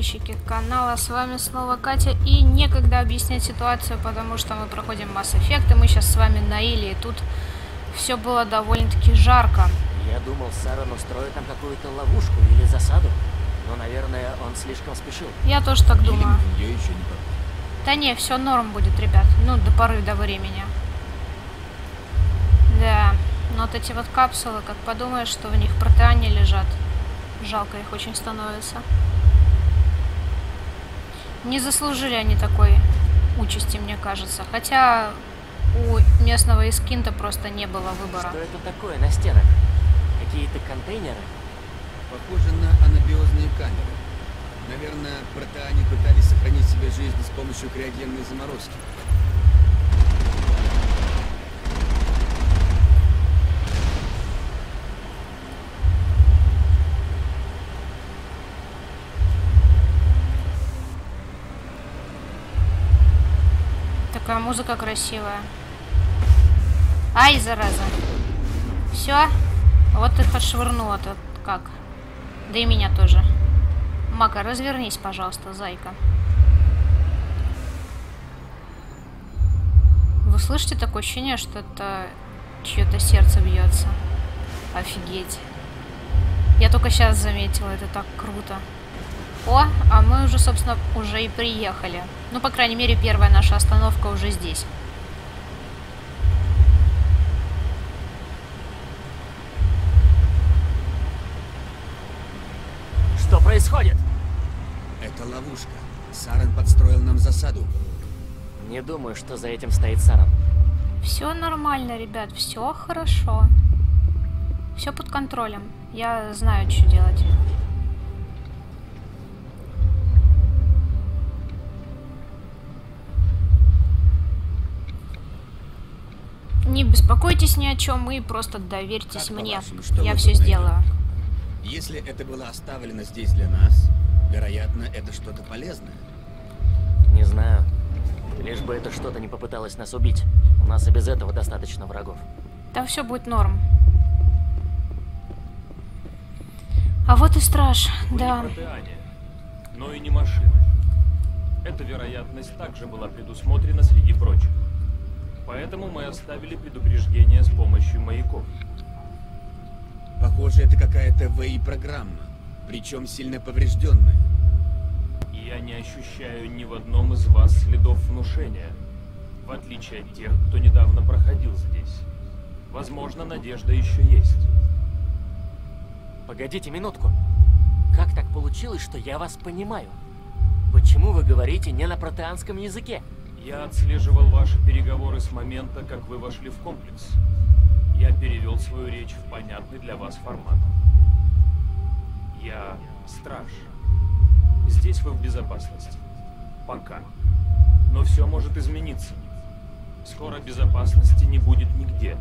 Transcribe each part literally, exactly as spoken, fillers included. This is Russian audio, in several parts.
подписчики канала, с вами снова Катя, и некогда объяснять ситуацию, потому что мы проходим Mass Effect, и мы сейчас с вами на Иле, и тут все было довольно-таки жарко. Я думал, Саран устроит там какую-то ловушку или засаду, но, наверное, он слишком спешил. Я тоже так Или думаю. я еще не попал. Да не, все норм будет, ребят, ну до поры до времени. Да, но вот эти вот капсулы, как подумаешь, что в них протеане лежат, жалко их очень становится. Не заслужили они такой участи, мне кажется. Хотя у местного эскинта просто не было выбора. Что это такое на стенах? Какие-то контейнеры? Похоже на анабиозные камеры. Наверное, протеане пытались сохранить себе жизнь с помощью криогенной заморозки. Такая музыка красивая. Ай, зараза. Все? Вот их отшвырнула-то как. Да и меня тоже. Мака, развернись, пожалуйста, зайка. Вы слышите такое ощущение, что это чье-то сердце бьется? Офигеть. Я только сейчас заметила, это так круто. О, а мы уже, собственно, уже и приехали. Ну, по крайней мере, первая наша остановка уже здесь. Что происходит? Это ловушка. Саран подстроил нам засаду. Не думаю, что за этим стоит Саран. Все нормально, ребят, все хорошо. Все под контролем. Я знаю, что делать. Не беспокойтесь ни о чем, и просто доверьтесь Как мне. по-вашему, что Я мы все тут найдем? сделаю. Если это было оставлено здесь для нас, вероятно, это что-то полезное. Не знаю. Лишь бы это что-то не попыталось нас убить. У нас и без этого достаточно врагов. Да все будет норм. А вот и страж, Вы да. не протеане, но и не машины. Эта вероятность также была предусмотрена среди прочих. Поэтому мы оставили предупреждение с помощью маяков. Похоже, это какая-то вэ и-программа, причем сильно поврежденная. И я не ощущаю ни в одном из вас следов внушения, в отличие от тех, кто недавно проходил здесь. Возможно, надежда еще есть. Погодите минутку. Как так получилось, что я вас понимаю? Почему вы говорите не на протеанском языке? Я отслеживал ваши переговоры с момента, как вы вошли в комплекс. Я перевел свою речь в понятный для вас формат. Я страж. Здесь вы в безопасности. Пока. Но все может измениться. Скоро безопасности не будет нигде.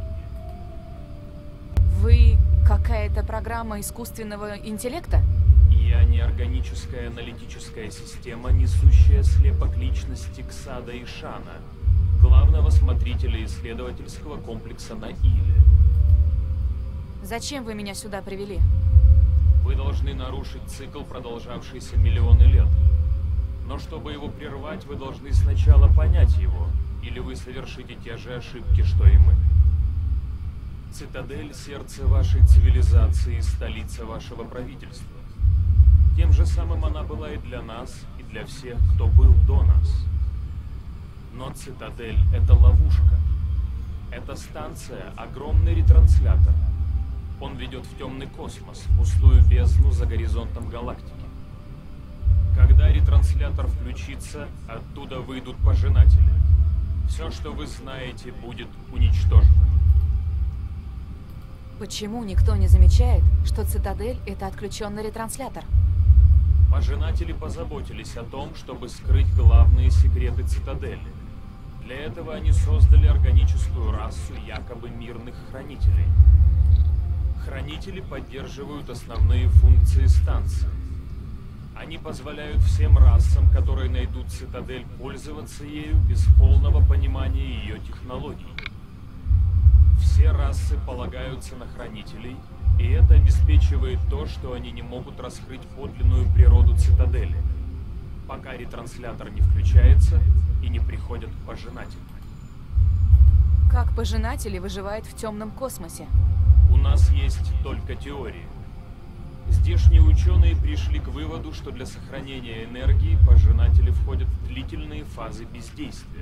Вы какая-то программа искусственного интеллекта? Я не органическая аналитическая система, несущая слепок личности Ксада и Шана, главного смотрителя исследовательского комплекса на Иле. Зачем вы меня сюда привели? Вы должны нарушить цикл, продолжавшийся миллионы лет. Но чтобы его прервать, вы должны сначала понять его, или вы совершите те же ошибки, что и мы. Цитадель — сердце вашей цивилизации, столица вашего правительства. Тем же самым она была и для нас, и для всех, кто был до нас. Но Цитадель — это ловушка. Эта станция — огромный ретранслятор. Он ведет в темный космос, пустую бездну за горизонтом галактики. Когда ретранслятор включится, оттуда выйдут пожинатели. Все, что вы знаете, будет уничтожено. Почему никто не замечает, что Цитадель — это отключенный ретранслятор? Пожинатели позаботились о том, чтобы скрыть главные секреты Цитадели. Для этого они создали органическую расу якобы мирных хранителей. Хранители поддерживают основные функции станции. Они позволяют всем расам, которые найдут Цитадель, пользоваться ею без полного понимания ее технологий. Все расы полагаются на хранителей, и это обеспечивает то, что они не могут раскрыть подлинную природу Цитадели. пока ретранслятор не включается и не приходят пожинатели. Как пожинатели выживают в темном космосе? У нас есть только теории. Здешние ученые пришли к выводу, что для сохранения энергии пожинатели входят в длительные фазы бездействия.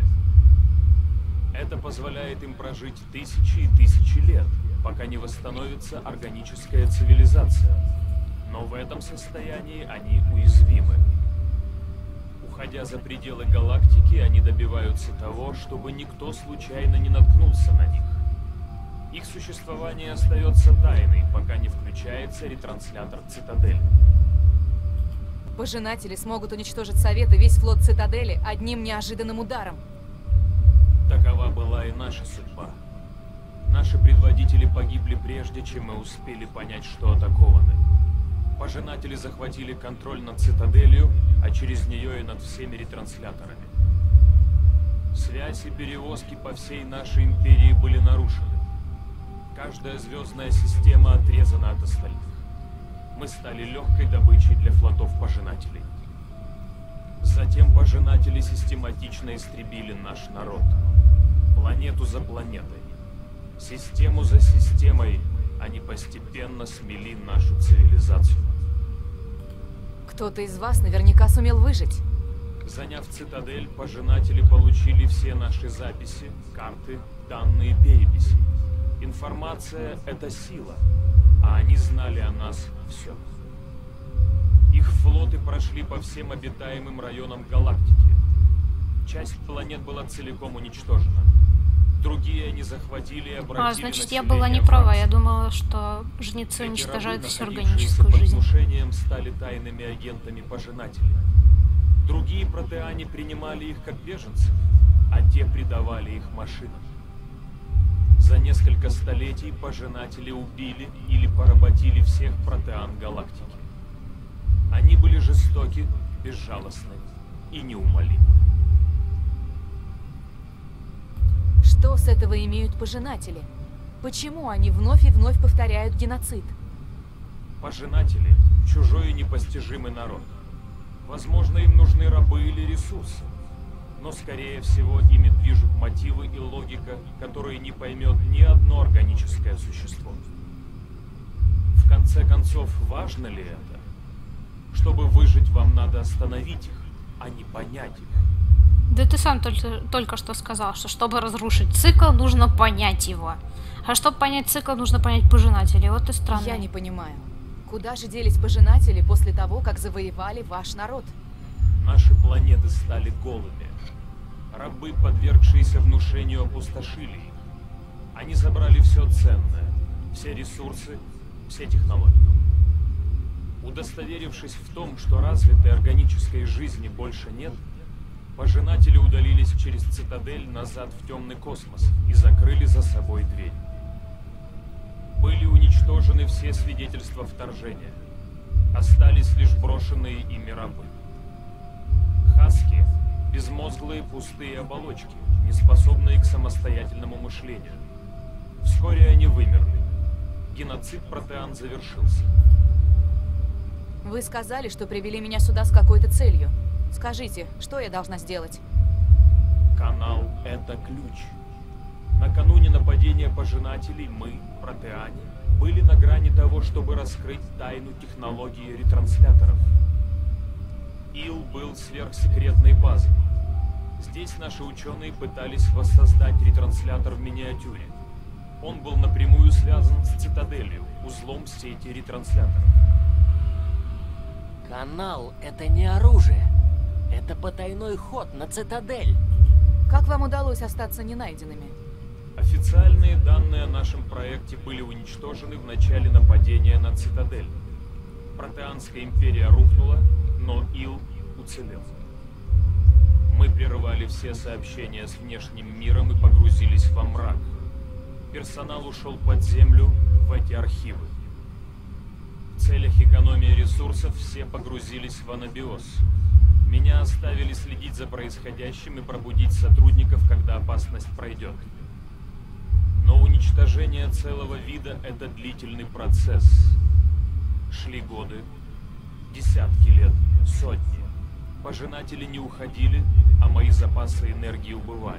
Это позволяет им прожить тысячи и тысячи лет, пока не восстановится органическая цивилизация. Но в этом состоянии они уязвимы. Уходя за пределы галактики, они добиваются того, чтобы никто случайно не наткнулся на них. Их существование остается тайной, пока не включается ретранслятор Цитадели. Пожинатели смогут уничтожить Совет и весь флот Цитадели одним неожиданным ударом. Такова была и наша судьба. Наши предводители погибли прежде, чем мы успели понять, что атакованы. Пожинатели захватили контроль над Цитаделью, а через нее и над всеми ретрансляторами. Связь и перевозки по всей нашей империи были нарушены. Каждая звездная система отрезана от остальных. Мы стали легкой добычей для флотов пожинателей. Затем пожинатели систематично истребили наш народ. Планету за планетой. Систему за системой они постепенно смели нашу цивилизацию. Кто-то из вас наверняка сумел выжить. Заняв Цитадель, пожинатели получили все наши записи, карты, данные, переписи. Информация — это сила, а они знали о нас все. Их флоты прошли по всем обитаемым районам галактики. Часть планет была целиком уничтожена. Другие они захватили и обратили. А, значит, я была не права. Я думала, что жнецы уничтожают всю органическую жизнь. Под внушением стали тайными агентами пожинателей. Другие протеане принимали их как беженцев, а те предавали их машинам. За несколько столетий пожинатели убили или поработили всех протеан галактики. Они были жестоки, безжалостны и неумолимы. Что с этого имеют пожинатели? Почему они вновь и вновь повторяют геноцид? Пожинатели — чужой и непостижимый народ. Возможно, им нужны рабы или ресурсы. Но, скорее всего, ими движут мотивы и логика, которые не поймет ни одно органическое существо. В конце концов, важно ли это? Чтобы выжить, вам надо остановить их, а не понять их. Да ты сам только, только что сказал, что чтобы разрушить цикл, нужно понять его. А чтобы понять цикл, нужно понять пожинателей. Вот и странно. Я не понимаю. Куда же делись пожинатели после того, как завоевали ваш народ? Наши планеты стали голыми. Рабы, подвергшиеся внушению, опустошили их. Они забрали все ценное, все ресурсы, все технологии. Удостоверившись в том, что развитой органической жизни больше нет, пожинатели удалились через Цитадель назад в темный космос и закрыли за собой дверь. Были уничтожены все свидетельства вторжения. Остались лишь брошенные ими рабы. Хаски — безмозглые пустые оболочки, не способные к самостоятельному мышлению. Вскоре они вымерли. Геноцид протеан завершился. Вы сказали, что привели меня сюда с какой-то целью. Скажите, что я должна сделать? Канал — это ключ. Накануне нападения пожинателей мы, протеане, были на грани того, чтобы раскрыть тайну технологии ретрансляторов. Ил был сверхсекретной базой. Здесь наши ученые пытались воссоздать ретранслятор в миниатюре. Он был напрямую связан с Цитаделью, узлом сети ретрансляторов. Канал — это не оружие. Это потайной ход на Цитадель. Как вам удалось остаться ненайденными? Официальные данные о нашем проекте были уничтожены в начале нападения на Цитадель. Протеанская империя рухнула, но Ил уцелел. Мы прервали все сообщения с внешним миром и погрузились во мрак. Персонал ушел под землю в эти архивы. В целях экономии ресурсов все погрузились в анабиоз. Меня оставили следить за происходящим и пробудить сотрудников, когда опасность пройдет. Но уничтожение целого вида — это длительный процесс. Шли годы, десятки лет, сотни. Пожинатели не уходили, а мои запасы энергии убывали.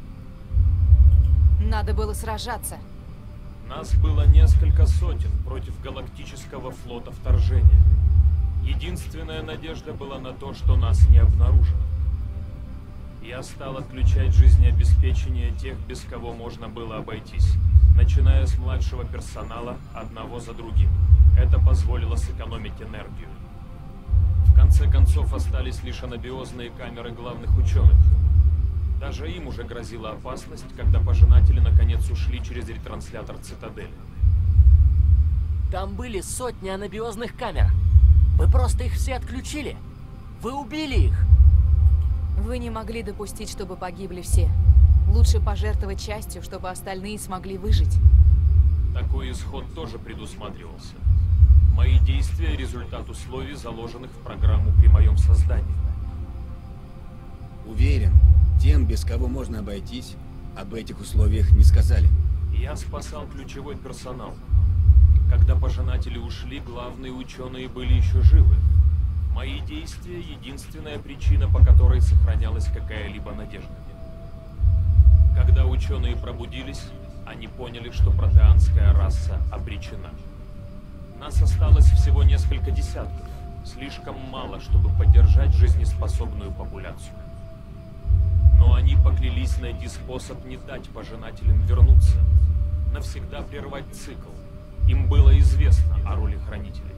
Надо было сражаться. Нас было несколько сотен против галактического флота вторжения. Единственная надежда была на то, что нас не обнаружат. Я стал отключать жизнеобеспечение тех, без кого можно было обойтись, начиная с младшего персонала, одного за другим. Это позволило сэкономить энергию. В конце концов остались лишь анабиозные камеры главных ученых. Даже им уже грозила опасность, когда пожинатели наконец ушли через ретранслятор Цитадели. Там были сотни анабиозных камер. Вы просто их все отключили. Вы убили их. Вы не могли допустить, чтобы погибли все. Лучше пожертвовать частью, чтобы остальные смогли выжить. Такой исход тоже предусматривался. Мои действия — результат условий, заложенных в программу при моем создании. Уверен, тем, без кого можно обойтись, об этих условиях не сказали. Я спасал ключевой персонал. Когда пожинатели ушли, главные ученые были еще живы. Мои действия — единственная причина, по которой сохранялась какая-либо надежда. Когда ученые пробудились, они поняли, что протеанская раса обречена. Нас осталось всего несколько десятков, слишком мало, чтобы поддержать жизнеспособную популяцию. Но они поклялись найти способ не дать пожинателям вернуться, навсегда прервать цикл. Им было известно о роли хранителей.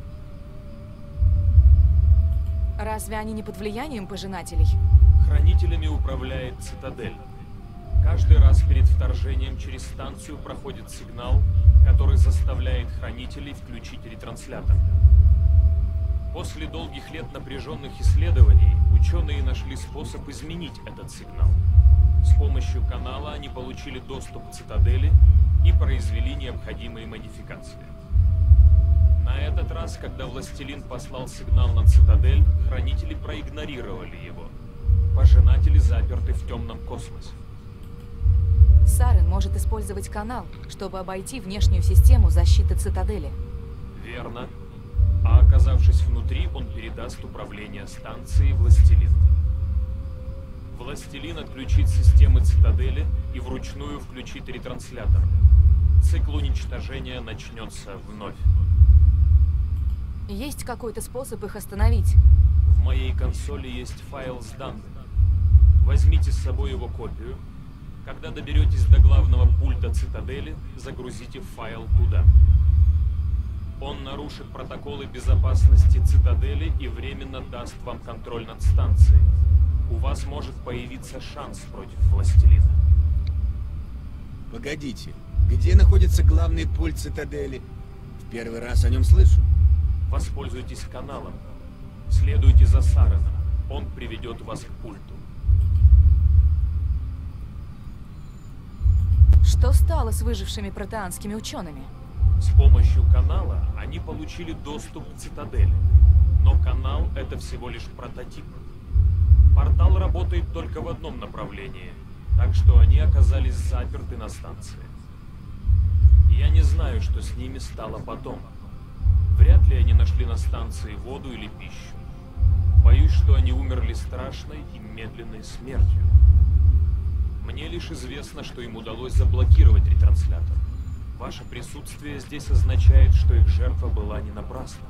Разве они не под влиянием пожинателей? Хранителями управляет Цитадель. Каждый раз перед вторжением через станцию проходит сигнал, который заставляет хранителей включить ретранслятор. После долгих лет напряженных исследований ученые нашли способ изменить этот сигнал. С помощью канала они получили доступ к Цитадели и произвели необходимые модификации. На этот раз, когда Властелин послал сигнал на Цитадель, хранители проигнорировали его. Пожинатели заперты в темном космосе. Сарен может использовать канал, чтобы обойти внешнюю систему защиты Цитадели. Верно. А оказавшись внутри, он передаст управление станцией Властелину. Властелин отключит системы Цитадели и вручную включит ретранслятор. Цикл уничтожения начнется вновь. Есть какой-то способ их остановить? В моей консоли есть файл с данными. Возьмите с собой его копию. Когда доберетесь до главного пульта Цитадели, загрузите файл туда. Он нарушит протоколы безопасности Цитадели и временно даст вам контроль над станцией. У вас может появиться шанс против Властелина. Погодите, где находится главный пульт Цитадели? В первый раз о нем слышу. Воспользуйтесь каналом. Следуйте за Сареном. Он приведет вас к пульту. Что стало с выжившими протеанскими учеными? С помощью канала они получили доступ к Цитадели. Но канал — это всего лишь прототип. Портал работает только в одном направлении, так что они оказались заперты на станции. Я не знаю, что с ними стало потом. Вряд ли они нашли на станции воду или пищу. Боюсь, что они умерли страшной и медленной смертью. Мне лишь известно, что им удалось заблокировать ретранслятор. Ваше присутствие здесь означает, что их жертва была не напрасна.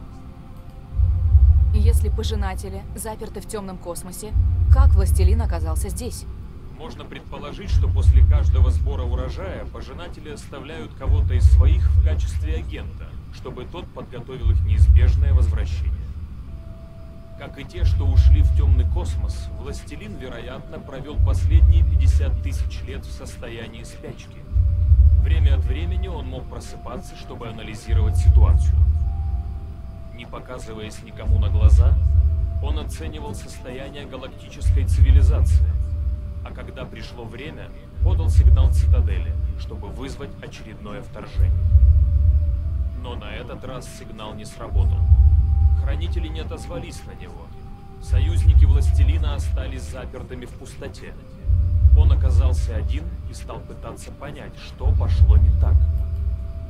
Если пожинатели заперты в темном космосе, как Властелин оказался здесь? Можно предположить, что после каждого сбора урожая пожинатели оставляют кого-то из своих в качестве агента, чтобы тот подготовил их неизбежное возвращение. Как и те, что ушли в темный космос, Властелин, вероятно, провел последние пятьдесят тысяч лет в состоянии спячки. Время от времени он мог просыпаться, чтобы анализировать ситуацию. Не показываясь никому на глаза, он оценивал состояние галактической цивилизации, а когда пришло время, подал сигнал Цитадели, чтобы вызвать очередное вторжение. Но на этот раз сигнал не сработал. Хранители не отозвались на него. Союзники Властелина остались запертыми в пустоте. Он оказался один и стал пытаться понять, что пошло не так.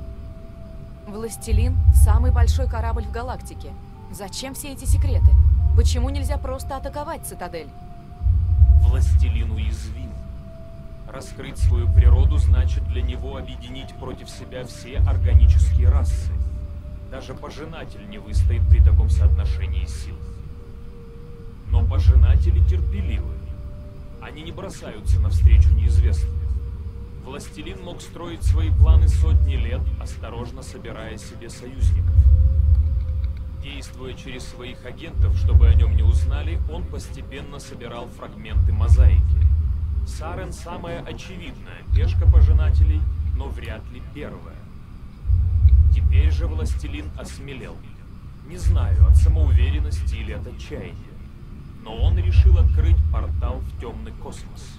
Властелин — самый большой корабль в галактике. Зачем все эти секреты? Почему нельзя просто атаковать цитадель? Властелин уязвим. Раскрыть свою природу значит для него объединить против себя все органические расы. Даже пожинатель не выстоит при таком соотношении сил. Но пожинатели терпеливы. Они не бросаются навстречу неизвестным. Властелин мог строить свои планы сотни лет, осторожно собирая себе союзников. Действуя через своих агентов, чтобы о нем не узнали, он постепенно собирал фрагменты мозаики. Сарен самая очевидная пешка пожинателей, но вряд ли первая. Теперь же властелин осмелел. Не знаю, от самоуверенности или от отчаяния. Но он решил открыть портал в темный космос.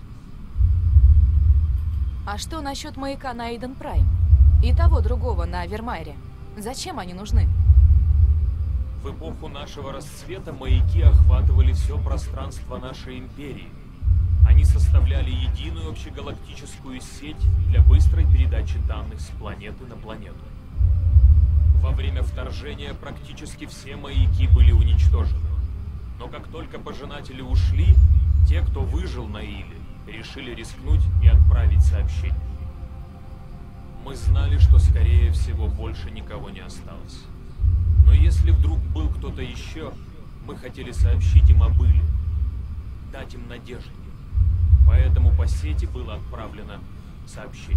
А что насчет маяка на Эйден Прайм? И того другого на Вермайре? Зачем они нужны? В эпоху нашего расцвета маяки охватывали все пространство нашей империи. Они составляли единую общегалактическую сеть для быстрой передачи данных с планеты на планету. Во время вторжения практически все маяки были уничтожены. Но как только пожинатели ушли, те, кто выжил на Иле, решили рискнуть и отправить сообщение. Мы знали, что, скорее всего, больше никого не осталось. Но если вдруг был кто-то еще, мы хотели сообщить им об Иле, дать им надежду. Поэтому по сети было отправлено сообщение.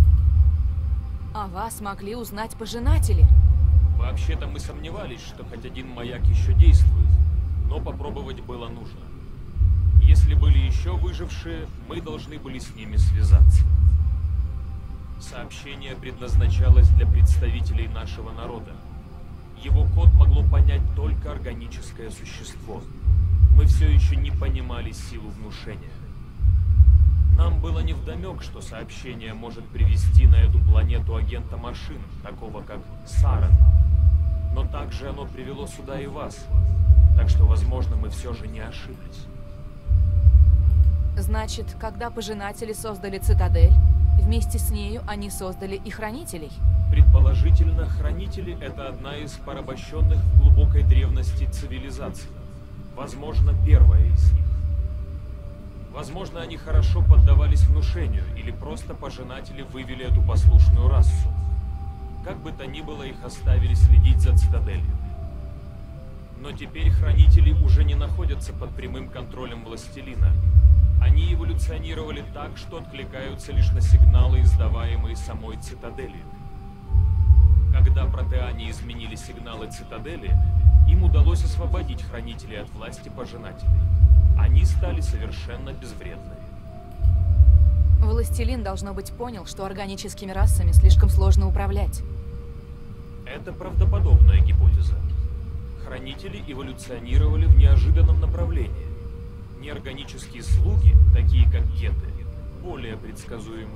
А вас могли узнать пожинатели? Вообще-то мы сомневались, что хоть один маяк еще действует, но попробовать было нужно. Если были еще выжившие, мы должны были с ними связаться. Сообщение предназначалось для представителей нашего народа. Его код могло понять только органическое существо. Мы все еще не понимали силу внушения. Нам было невдомек, что сообщение может привести на эту планету агента машин, такого как Сарен. Но также оно привело сюда и вас. Так что, возможно, мы все же не ошиблись. Значит, когда пожинатели создали цитадель, вместе с нею они создали и хранителей? Предположительно, хранители — это одна из порабощенных в глубокой древности цивилизаций. Возможно, первая из них. Возможно, они хорошо поддавались внушению, или просто пожинатели вывели эту послушную расу. Как бы то ни было, их оставили следить за цитаделью. Но теперь хранители уже не находятся под прямым контролем властелина. Они эволюционировали так, что откликаются лишь на сигналы, издаваемые самой цитаделью. Когда протеане изменили сигналы цитадели, им удалось освободить хранителей от власти пожинателей. Они стали совершенно безвредными. Властелин, должно быть, понял, что органическими расами слишком сложно управлять. Это правдоподобная гипотеза. Хранители эволюционировали в неожиданном направлении. Неорганические слуги, такие как геты, более предсказуемы.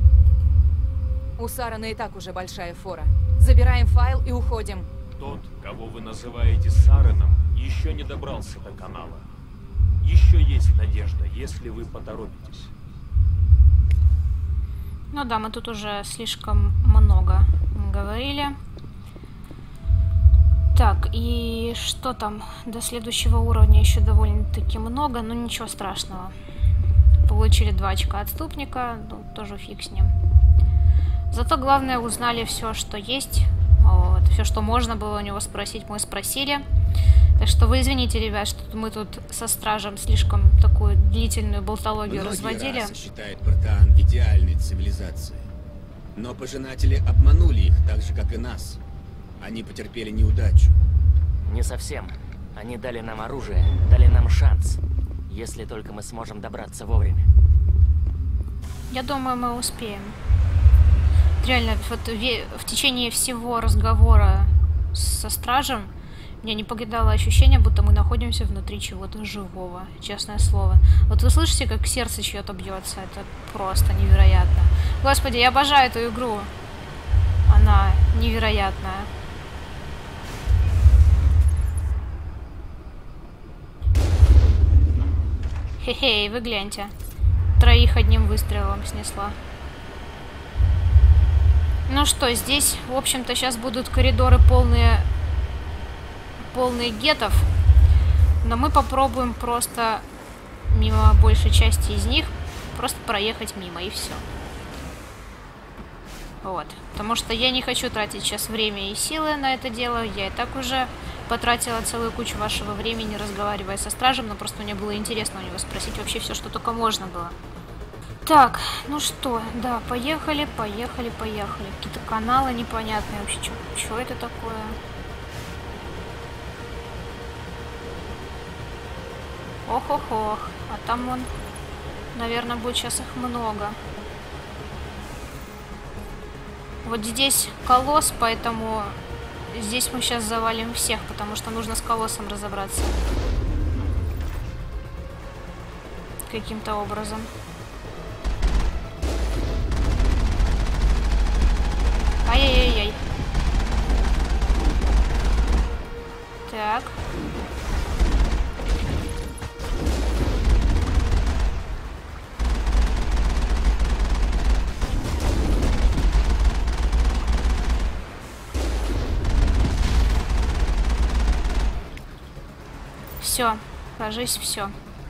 У Сарена и так уже большая фора. Забираем файл и уходим. Тот, кого вы называете Сареном, еще не добрался до канала. Еще есть надежда, если вы поторопитесь. Ну да, мы тут уже слишком много говорили. Так, и что там? До следующего уровня еще довольно-таки много, но ничего страшного. Получили два очка отступника, ну, тоже фиг с ним. Зато главное, узнали все, что есть. Вот, все, что можно было у него спросить, мы спросили. Так что вы извините, ребят, что мы тут со стражем слишком такую длительную болтологию Многие разводили. расы считают протеан идеальной цивилизацией. Но пожинатели обманули их, так же, как и нас. Они потерпели неудачу. Не совсем. Они дали нам оружие, дали нам шанс. Если только мы сможем добраться вовремя. Я думаю, мы успеем. Реально, вот в течение всего разговора со стражем меня не покидало ощущение, будто мы находимся внутри чего-то живого, честное слово. Вот вы слышите, как сердце чье-то бьется? Это просто невероятно. Господи, я обожаю эту игру. Она невероятная. Хе-хей, вы гляньте. Троих одним выстрелом снесла. Ну что, здесь, в общем-то, сейчас будут коридоры полные... полные гетов. Но мы попробуем просто мимо большей части из них просто проехать мимо, и все. Вот. Потому что я не хочу тратить сейчас время и силы на это дело. Я и так уже потратила целую кучу вашего времени, разговаривая со стражем, но просто мне было интересно у него спросить вообще все, что только можно было. Так, ну что, да, поехали, поехали, поехали. Какие-то каналы непонятные вообще. Что это такое? Ох-ох-ох. А там он, наверное, будет сейчас их много. Вот здесь колосс, поэтому здесь мы сейчас завалим всех, потому что нужно с колоссом разобраться. Каким-то образом. Ай-яй-яй-яй. Так. Все, кажись, все.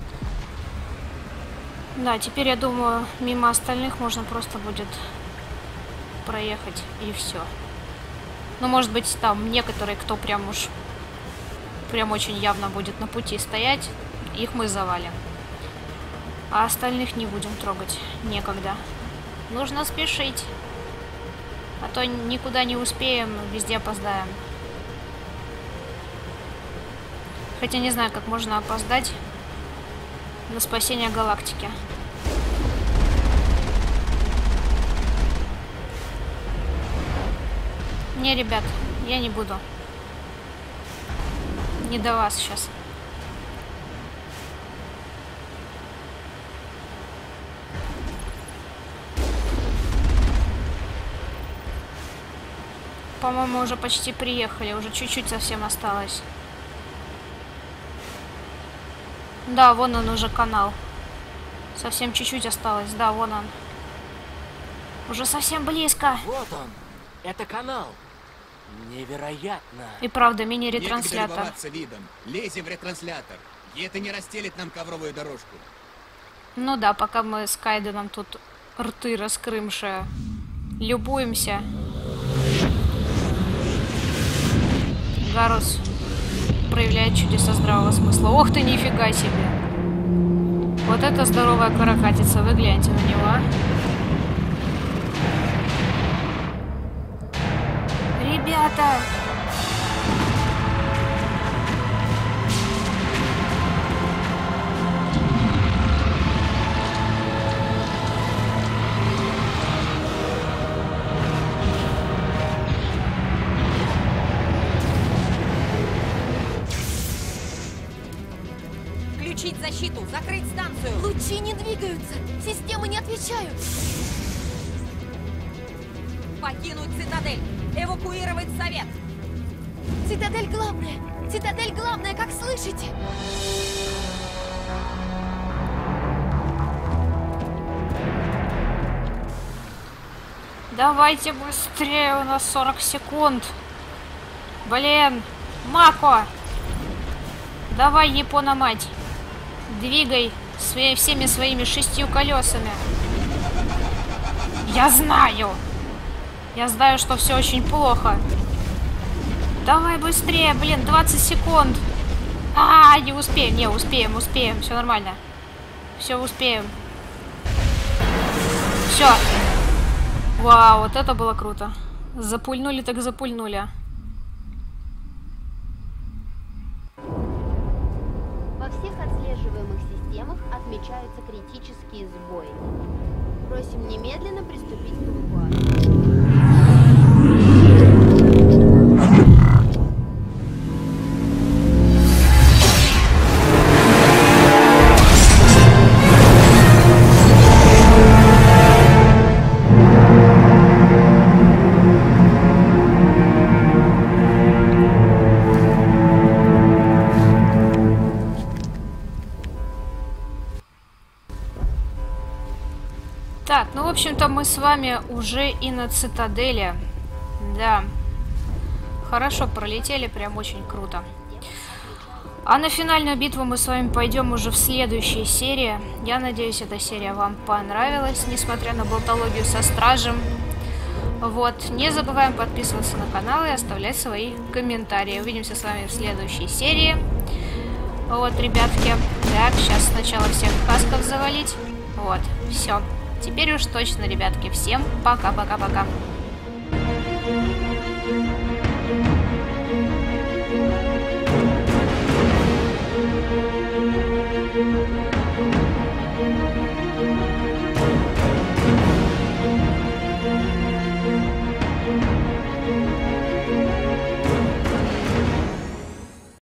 Да, теперь, я думаю, мимо остальных можно просто будет проехать, и все. Ну, может быть, там некоторые, кто прям уж прям очень явно будет на пути стоять, их мы завалим. А остальных не будем трогать. Некогда. Нужно спешить. А то никуда не успеем, везде опоздаем. Хотя не знаю, как можно опоздать на спасение галактики. Не, ребят, я не буду. Не до вас сейчас. По-моему, уже почти приехали. Уже чуть-чуть совсем осталось. Да, вон он уже канал. Совсем чуть-чуть осталось. Да, вон он. Уже совсем близко. Вот он. Это канал. Невероятно. И правда, мини-ретранслятор. Видом. Лезем в ретранслятор. И это не расстелит нам ковровую дорожку. Ну да, пока мы с Кайденом тут рты раскрымшие любуемся. Гарус проявляет чудеса здравого смысла. Ох ты, нифига себе. Вот это здоровая каракатица. Вы гляньте на него. Ребята! Включить защиту, закрыть станцию. Лучи не двигаются, системы не отвечают. Покинуть цитадель, эвакуировать совет. Цитадель главная, цитадель главная, как слышите? Давайте быстрее, у нас сорок секунд. Блин, Мако! Давай, Япона мать. Двигай свои, всеми своими шестью колесами. Я знаю. Я знаю, что все очень плохо. Давай быстрее, блин, двадцать секунд. А, не успеем, не успеем, успеем, все нормально. Все успеем. Все. Вау, вот это было круто. Запульнули так запульнули. Во всех отслеживаемых системах отмечаются критические сбои. Просим немедленно приступить к эвакуации. Так, ну, в общем-то, мы с вами уже и на цитадели. Да. Хорошо пролетели, прям очень круто. А на финальную битву мы с вами пойдем уже в следующей серии. Я надеюсь, эта серия вам понравилась, несмотря на болтологию со стражем. Вот, не забываем подписываться на канал и оставлять свои комментарии. Увидимся с вами в следующей серии. Вот, ребятки. Так, сейчас сначала всех касков завалить. Вот, все. Теперь уж точно, ребятки. Всем пока-пока-пока.